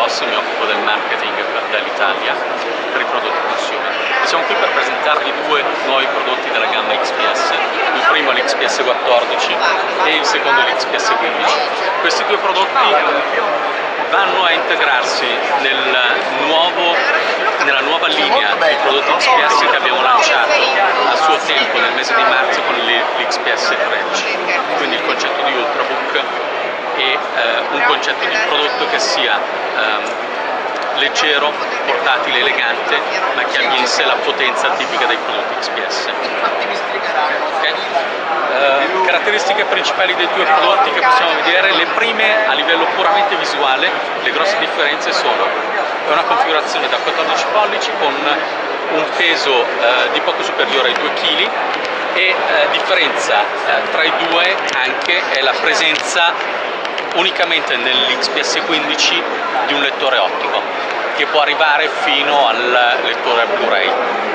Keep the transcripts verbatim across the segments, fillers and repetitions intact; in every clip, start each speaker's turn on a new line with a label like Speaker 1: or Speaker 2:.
Speaker 1: Boss, mi occupo del marketing per Dell Italia per i prodotti consumer. Siamo qui per presentarvi due nuovi prodotti della gamma X P S, il primo è l'X P S quattordici e il secondo è l'X P S quindici. Questi due prodotti vanno a integrarsi nel nuovo, nella nuova linea di prodotti X P S che abbiamo lanciato a suo tempo nel mese di marzo con l'X P S tredici, quindi il concetto di Ultrabook e eh, un concetto di prodotto che sia ehm, leggero, portatile, elegante, ma che abbia in sé la potenza tipica dei prodotti X P S. Okay? Uh, caratteristiche principali dei due prodotti che possiamo vedere: le prime a livello puramente visuale, le grosse differenze sono è una configurazione da quattordici pollici con un peso uh, di poco superiore ai due chili e uh, differenza uh, tra i due anche è la presenza unicamente nell'X P S quindici di un lettore ottico che può arrivare fino al lettore Blu-ray,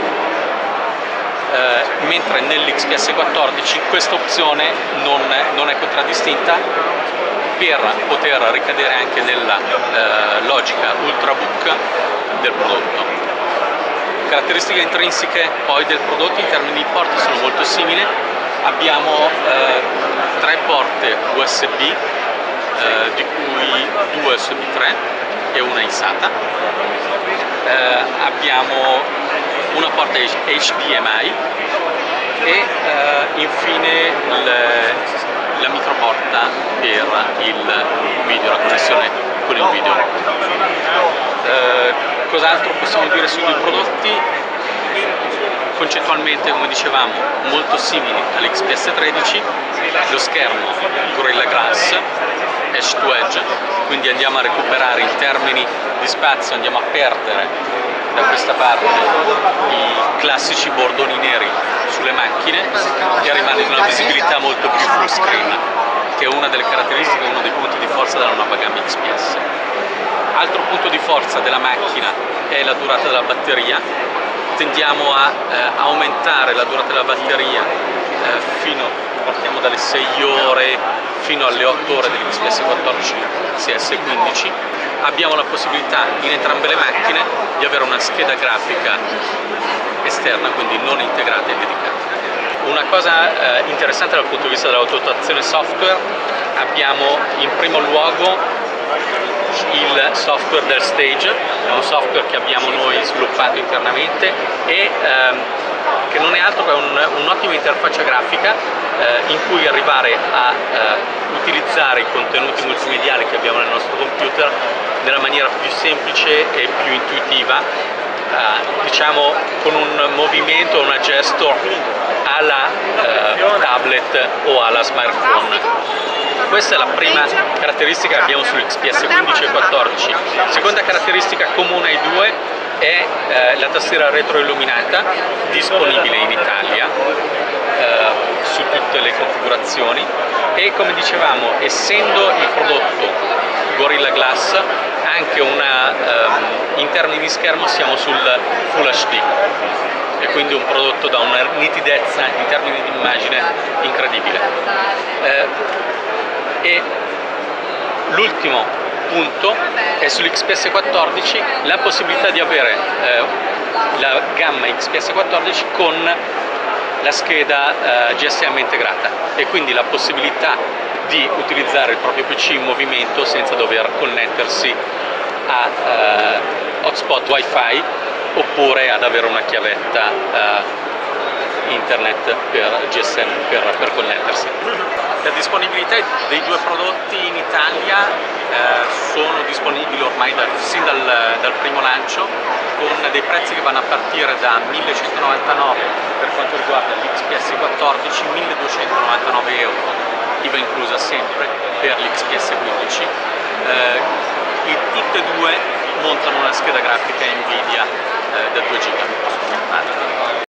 Speaker 1: eh, mentre nell'X P S quattordici questa opzione non è, non è contraddistinta per poter ricadere anche nella eh, logica Ultrabook del prodotto. Caratteristiche intrinseche poi del prodotto in termini di porti sono molto simili. Abbiamo eh, tre porte U S B, eh, di cui due U S B tre e una in SATA. Eh, abbiamo una porta H D M I e eh, infine le, la microporta per il video, la connessione con il video. Eh, cos'altro possiamo dire sui due prodotti? Concettualmente, come dicevamo, molto simili all'X P S tredici, lo schermo Gorilla Glass Edge to Edge, quindi andiamo a recuperare in termini di spazio, andiamo a perdere da questa parte i classici bordoni neri sulle macchine e arrivare ad una visibilità molto più full screen, che è una delle caratteristiche, uno dei punti di forza della nuova gamma X P S. Altro punto di forza della macchina è la durata della batteria. Tendiamo a eh, aumentare la durata della batteria eh, fino, partiamo dalle sei ore fino alle otto ore dell'X P S quattordici C S quindici. Abbiamo la possibilità in entrambe le macchine di avere una scheda grafica esterna, quindi non integrata e dedicata. Una cosa eh, interessante dal punto di vista della valutazione software: abbiamo in primo luogo il software del Stage, è un software che abbiamo noi sviluppato internamente e ehm, che non è altro che un'ottima un interfaccia grafica eh, in cui arrivare a eh, utilizzare i contenuti multimediali che abbiamo nel nostro computer nella maniera più semplice e più intuitiva, eh, diciamo con un movimento, una gesture alla eh, tablet o alla smartphone. Questa è la prima caratteristica che abbiamo sull'X P S quindici e quattordici. Seconda caratteristica comune ai due è eh, la tastiera retroilluminata, disponibile in Italia eh, su tutte le configurazioni e, come dicevamo, essendo il prodotto Gorilla Glass, anche una, ehm, in termini di schermo siamo sul Full H D, e quindi un prodotto da una nitidezza in termini di immagine incredibile. Eh, e l'ultimo punto è sull'X P S quattordici la possibilità di avere eh, la gamma X P S quattordici con la scheda eh, G S M integrata e quindi la possibilità di utilizzare il proprio P C in movimento senza dover connettersi a eh, hotspot Wi-Fi oppure ad avere una chiavetta eh, internet per G S M per, per connettersi. La disponibilità dei due prodotti in Italia eh, sono disponibili ormai da, sin dal, dal primo lancio, con dei prezzi che vanno a partire da millecentonovantanove per quanto riguarda l'X P S quattordici, milleduecentonovantanove euro, I V A inclusa sempre, per l'X P S quindici. Eh, e tutte e due montano una scheda grafica Nvidia eh, da due giga.